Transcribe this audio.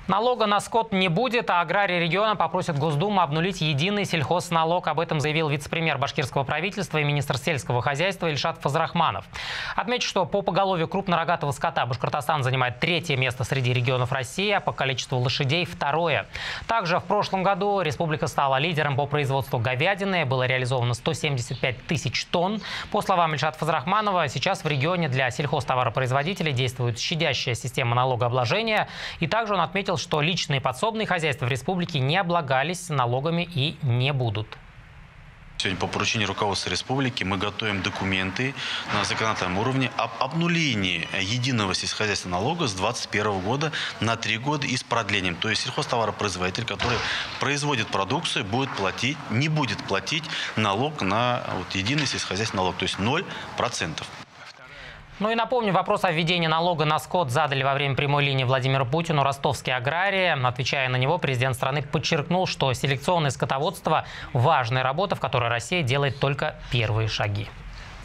Налога на скот не будет, а аграрии региона попросят Госдуму обнулить единый сельхозналог. Об этом заявил вице-премьер башкирского правительства и министр сельского хозяйства Ильшат Фазрахманов. Отмечу, что по поголовью крупнорогатого скота Башкортостан занимает 3-е место среди регионов России, а по количеству лошадей – 2-е. Также в прошлом году республика стала лидером по производству говядины. Было реализовано 175 тысяч тонн. По словам Ильшата Фазрахманова, сейчас в регионе для сельхозтоваропроизводителей действует щадящая система налогообложения. И также он отметил, что личные подсобные хозяйства в республике не облагались налогами и не будут. Сегодня по поручению руководства республики мы готовим документы на законодательном уровне об обнулении единого сельскохозяйственного налога с 2021 года на 3 года и с продлением. То есть сельхозтоваропроизводитель, который производит продукцию, не будет платить налог на единый сельскохозяйственный налог, то есть 0%. Ну и напомню, вопрос о введении налога на скот задали во время прямой линии Владимиру Путину ростовские аграрии. Отвечая на него, президент страны подчеркнул, что селекционное скотоводство – важная работа, в которой Россия делает только первые шаги.